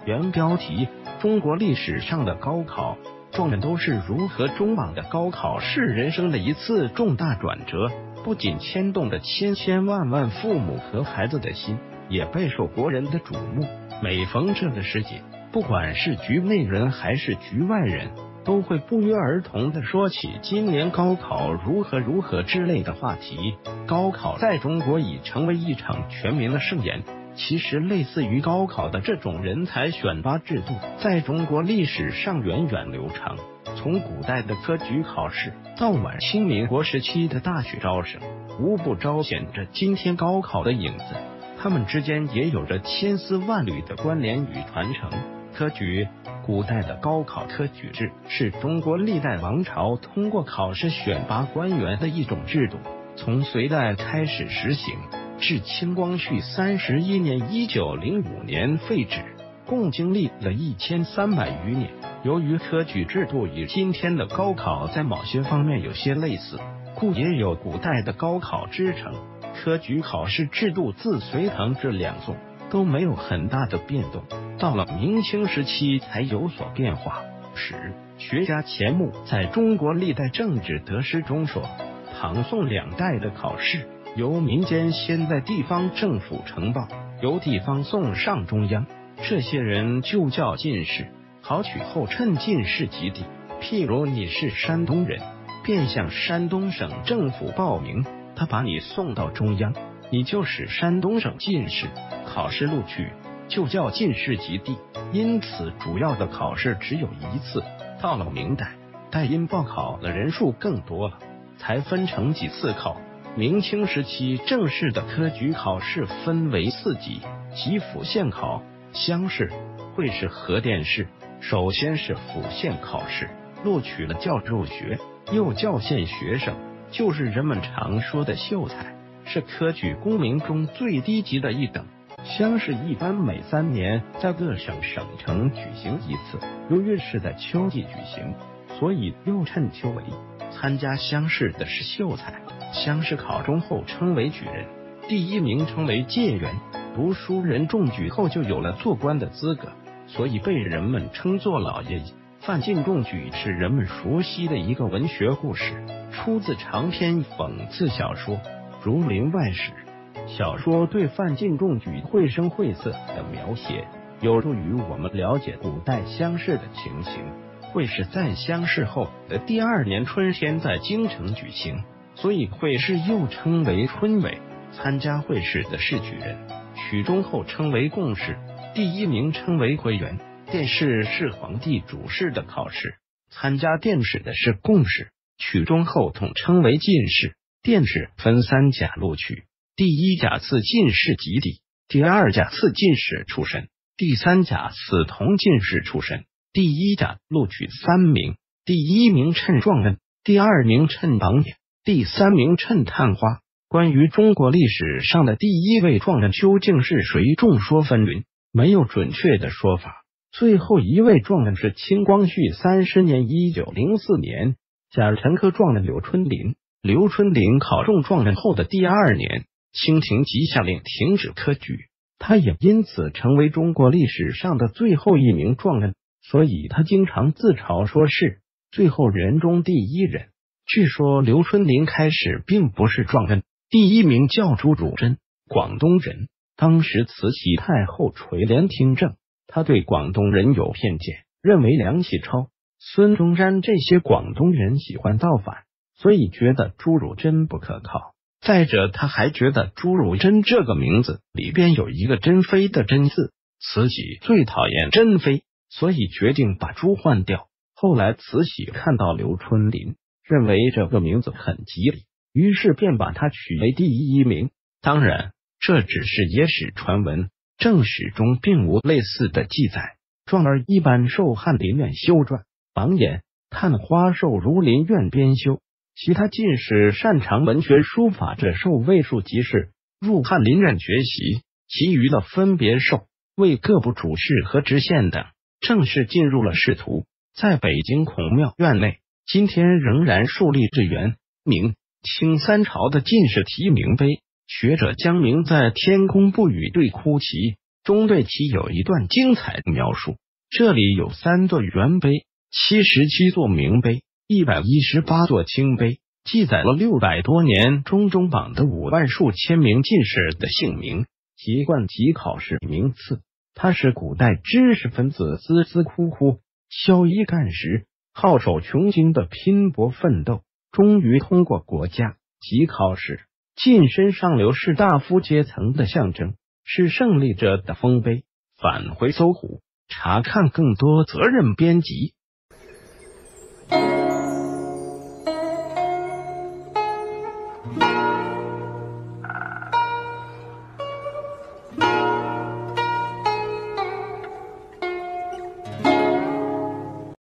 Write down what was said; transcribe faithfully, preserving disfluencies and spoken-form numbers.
原标题：中国历史上的高考，状元都是如何中榜的。高考是人生的一次重大转折，不仅牵动着千千万万父母和孩子的心，也备受国人的瞩目。每逢这个时节，不管是局内人还是局外人，都会不约而同地说起今年高考如何如何之类的话题。高考在中国已成为一场全民的盛宴。其实类似于高考的这种人才选拔制度，在中国历史上源远流长。从古代的科举考试到晚清民国时期的大学招生，无不彰显着今天高考的影子。它们之间也有着千丝万缕的关联与传承。科举，古代的高考科举制是中国历代王朝通过考试选拔官员的一种制度，从隋代开始实行，至清光绪三十一年（一九零五年）废止，共经历了一千三百余年。由于科举制度与今天的高考在某些方面有些类似，故也有古代的高考之称。科举考试制度自隋唐至两宋都没有很大的变动，到了明清时期才有所变化。史学家钱穆在中国历代政治得失中说，唐宋两代的考试由民间先在地方政府呈报，由地方送上中央，这些人就叫进士。考取后趁进士及第，譬如你是山东人，便向山东省政府报名，他把你送到中央，你就是山东省进士。考试录取就叫进士及第，因此主要的考试只有一次。到了明代，但因报考的人数更多了，才分成几次考。明清时期正式的科举考试分为四级，即府县考、乡试、会试和殿试。首先是府县考试，录取了叫入学，又叫县学生，就是人们常说的秀才，是科举功名中最低级的一等。乡试一般每三年在各省省城举行一次，由于是在秋季举行，所以又称秋闱。参加乡试的是秀才，乡试考中后称为举人，第一名称为解元。读书人中举后就有了做官的资格，所以被人们称作老爷爷。范进中举是人们熟悉的一个文学故事，出自长篇讽刺小说《儒林外史》。小说对范进中举绘声绘色的描写，有助于我们了解古代乡试的情形。会试在乡试后的第二年春天在京城举行，所以会试又称为春闱。参加会试的是举人，取中后称为贡士，第一名称为会员。殿试是皇帝主事的考试，参加殿试的是贡士，取中后统称为进士。殿试分三甲录取，第一甲次进士及第，第二甲次进士出身，第三甲次同进士出身。第一甲录取三名，第一名称状元，第二名称榜眼，第三名称探花。关于中国历史上的第一位状元究竟是谁，众说纷纭，没有准确的说法。最后一位状元是清光绪三十年（一九零四年）甲辰科状元刘春霖。刘春霖考中状元后的第二年，清廷即下令停止科举，他也因此成为中国历史上的最后一名状元，所以他经常自嘲说是最后人中第一人。据说刘春霖开始并不是状元，第一名叫朱汝珍，广东人，当时慈禧太后垂帘听政，他对广东人有偏见，认为梁启超、孙中山这些广东人喜欢造反，所以觉得朱汝珍不可靠。再者，他还觉得朱汝珍这个名字里边有一个珍妃的珍字，慈禧最讨厌珍妃，所以决定把朱换掉。后来慈禧看到刘春霖，认为这个名字很吉利，于是便把他取为第一名。当然，这只是野史传闻，正史中并无类似的记载。状元一般受翰林院修撰，榜眼、探花受儒林院编修，其他进士擅长文学书法者受卫戍级士，入翰林院学习，其余的分别受为各部主事和知县等。正式进入了仕途，在北京孔庙院内，今天仍然竖立着元、明、清三朝的进士提名碑，学者将名在天空不语对哭旗， 中对其有一段精彩的描述。这里有三座圆碑，七十七座明碑，一百一十八座清碑，记载了六百多年中中榜的五万数千名进士的姓名、籍贯及考试名次。他是古代知识分子孜孜枯枯、宵衣干食、好守穷经的拼搏奋斗，终于通过国家及考试晋升上流士大夫阶层的象征，是胜利者的丰碑。返回搜狐，查看更多责任编辑。